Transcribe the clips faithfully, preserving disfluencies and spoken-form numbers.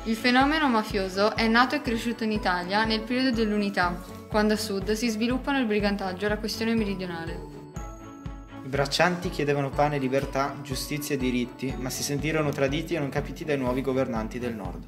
Il fenomeno mafioso è nato e cresciuto in Italia nel periodo dell'Unità, quando a sud si sviluppano il brigantaggio e la questione meridionale. I braccianti chiedevano pane, libertà, giustizia e diritti, ma si sentirono traditi e non capiti dai nuovi governanti del nord.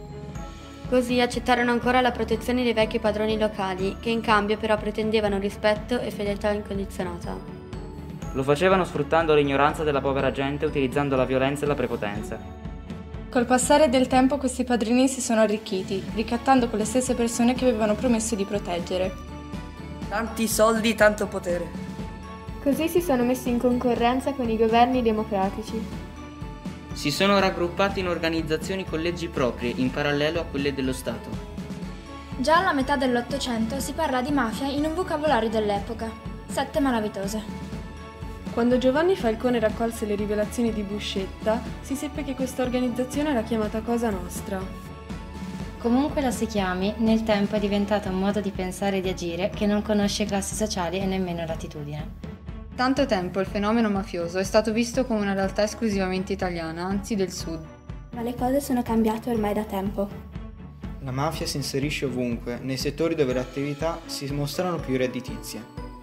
Così accettarono ancora la protezione dei vecchi padroni locali, che in cambio però pretendevano rispetto e fedeltà incondizionata. Lo facevano sfruttando l'ignoranza della povera gente, utilizzando la violenza e la prepotenza. Col passare del tempo questi padrini si sono arricchiti, ricattando quelle stesse persone che avevano promesso di proteggere. Tanti soldi, tanto potere. Così si sono messi in concorrenza con i governi democratici. Si sono raggruppati in organizzazioni con leggi proprie, in parallelo a quelle dello Stato. Già alla metà dell'Ottocento si parla di mafia in un vocabolario dell'epoca: sette malavitose. Quando Giovanni Falcone raccolse le rivelazioni di Buscetta, si seppe che questa organizzazione era chiamata Cosa Nostra. Comunque la si chiami, nel tempo è diventata un modo di pensare e di agire che non conosce classi sociali e nemmeno latitudine. Tanto tempo il fenomeno mafioso è stato visto come una realtà esclusivamente italiana, anzi del sud. Ma le cose sono cambiate ormai da tempo. La mafia si inserisce ovunque, nei settori dove le attività si mostrano più redditizie.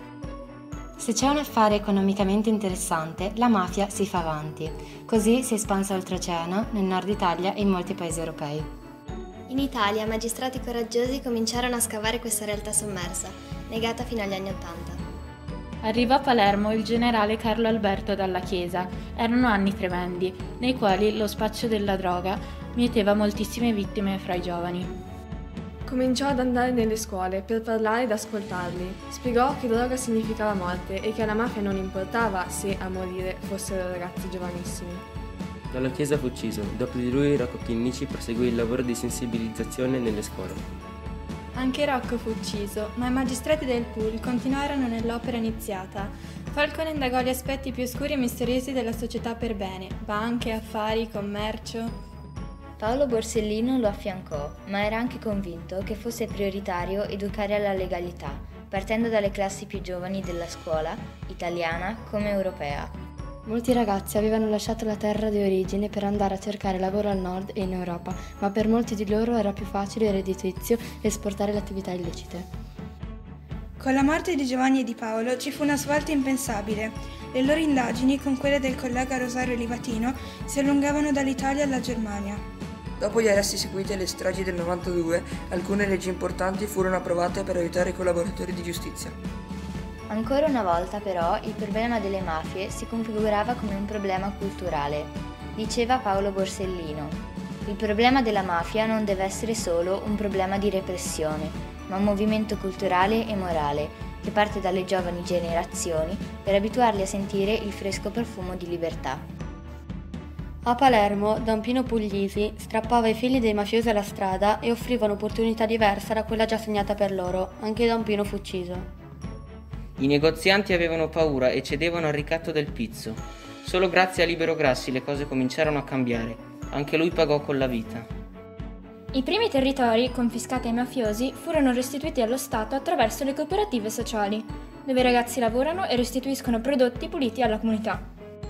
Se c'è un affare economicamente interessante, la mafia si fa avanti. Così si è espansa oltreoceano, nel nord Italia e in molti paesi europei. In Italia magistrati coraggiosi cominciarono a scavare questa realtà sommersa, negata fino agli anni Ottanta. Arrivò a Palermo il generale Carlo Alberto Dalla Chiesa. Erano anni tremendi, nei quali lo spaccio della droga mieteva moltissime vittime fra i giovani. Cominciò ad andare nelle scuole per parlare ed ascoltarli. Spiegò che droga significava morte e che alla mafia non importava se a morire fossero ragazzi giovanissimi. Dalla Chiesa fu ucciso. Dopo di lui Rocco Chinnici proseguì il lavoro di sensibilizzazione nelle scuole. Anche Rocco fu ucciso, ma i magistrati del pool continuarono nell'opera iniziata. Falcone indagò gli aspetti più oscuri e misteriosi della società per bene: banche, affari, commercio. Paolo Borsellino lo affiancò, ma era anche convinto che fosse prioritario educare alla legalità, partendo dalle classi più giovani della scuola, italiana come europea. Molti ragazzi avevano lasciato la terra di origine per andare a cercare lavoro al nord e in Europa, ma per molti di loro era più facile e redditizio esportare le attività illecite. Con la morte di Giovanni e di Paolo ci fu una svolta impensabile. Le loro indagini, con quelle del collega Rosario Livatino, si allungavano dall'Italia alla Germania. Dopo gli arresti seguiti alle stragi del novantadue, alcune leggi importanti furono approvate per aiutare i collaboratori di giustizia. Ancora una volta però il problema delle mafie si configurava come un problema culturale. Diceva Paolo Borsellino: il problema della mafia non deve essere solo un problema di repressione, ma un movimento culturale e morale che parte dalle giovani generazioni per abituarli a sentire il fresco profumo di libertà. A Palermo, Don Pino Puglisi strappava i figli dei mafiosi alla strada e offriva un'opportunità diversa da quella già segnata per loro. Anche Don Pino fu ucciso. I negozianti avevano paura e cedevano al ricatto del pizzo. Solo grazie a Libero Grassi le cose cominciarono a cambiare. Anche lui pagò con la vita. I primi territori confiscati ai mafiosi furono restituiti allo Stato attraverso le cooperative sociali, dove i ragazzi lavorano e restituiscono prodotti puliti alla comunità.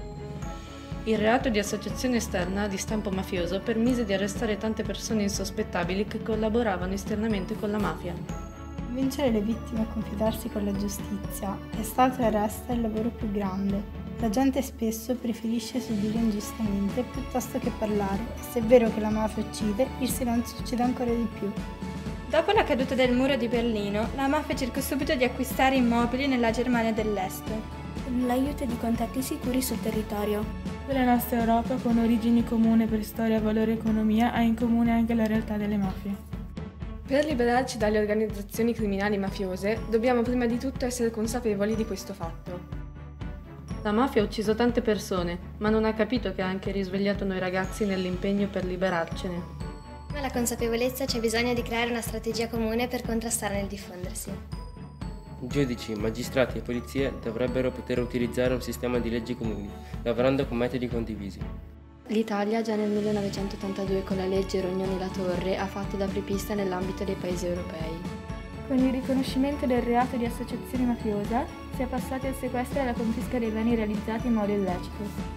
Il reato di associazione esterna di stampo mafioso permise di arrestare tante persone insospettabili che collaboravano esternamente con la mafia. Convincere le vittime a confidarsi con la giustizia è stato e resta il lavoro più grande. La gente spesso preferisce subire ingiustamente piuttosto che parlare. Se è vero che la mafia uccide, il silenzio uccide ancora di più. Dopo la caduta del muro di Berlino, la mafia cercò subito di acquistare immobili nella Germania dell'Est. Con l'aiuto di contatti sicuri sul territorio. La nostra Europa, con origini comuni per storia, valore e economia, ha in comune anche la realtà delle mafie. Per liberarci dalle organizzazioni criminali mafiose, dobbiamo prima di tutto essere consapevoli di questo fatto. La mafia ha ucciso tante persone, ma non ha capito che ha anche risvegliato noi ragazzi nell'impegno per liberarcene. Ma la consapevolezza c'è bisogno di creare una strategia comune per contrastarne il diffondersi. Giudici, magistrati e polizie dovrebbero poter utilizzare un sistema di leggi comuni, lavorando con metodi condivisi. L'Italia già nel millenovecentottantadue con la legge Rognoni-La Torre ha fatto da apripista nell'ambito dei paesi europei. Con il riconoscimento del reato di associazione mafiosa si è passati al sequestro e alla confisca dei beni realizzati in modo illecito.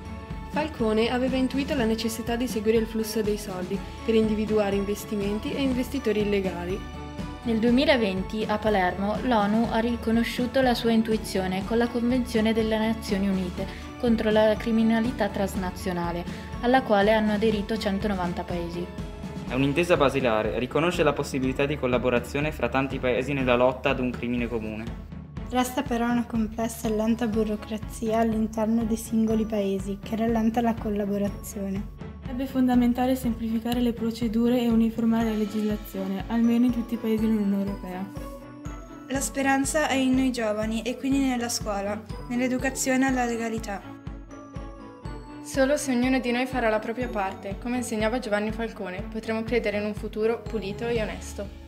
Falcone aveva intuito la necessità di seguire il flusso dei soldi per individuare investimenti e investitori illegali. Nel duemilaventi a Palermo l'ONU ha riconosciuto la sua intuizione con la Convenzione delle Nazioni Unite contro la criminalità transnazionale, alla quale hanno aderito centonovanta paesi. È un'intesa basilare, riconosce la possibilità di collaborazione fra tanti paesi nella lotta ad un crimine comune. Resta però una complessa e lenta burocrazia all'interno dei singoli paesi che rallenta la collaborazione. Sarebbe fondamentale semplificare le procedure e uniformare la legislazione, almeno in tutti i paesi dell'Unione Europea. La speranza è in noi giovani e quindi nella scuola, nell'educazione alla legalità. Solo se ognuno di noi farà la propria parte, come insegnava Giovanni Falcone, potremo credere in un futuro pulito e onesto.